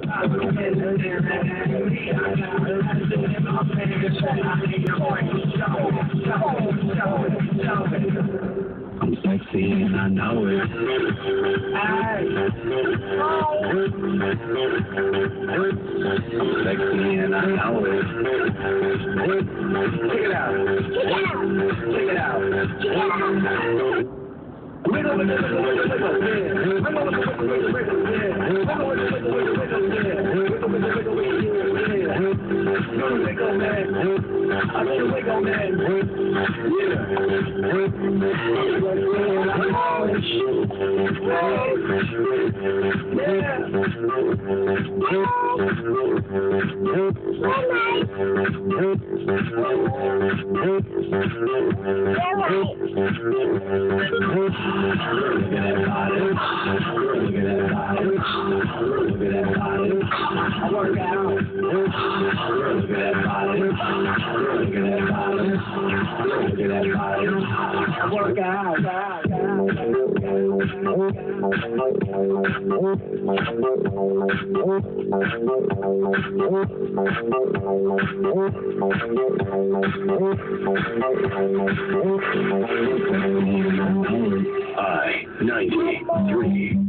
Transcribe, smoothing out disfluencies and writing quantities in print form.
I'm sexy and I know it. I'm sexy and I know it. Check it out. Check it out. Wiggle, wiggle, wiggle, wiggle, wiggle, yeah. Wiggle, wiggle, wiggle, wiggle, wiggle, yeah. Wiggle, wiggle, wiggle, wiggle, wiggle, yeah. Wiggle, wiggle, wiggle, wiggle, yeah. You're the wiggle man. I'm the wiggle man. Yeah. Look at that body. Look at that body. Look at that body. I work out. Look at that body. Look at that body. Look at that body. I work out. I-93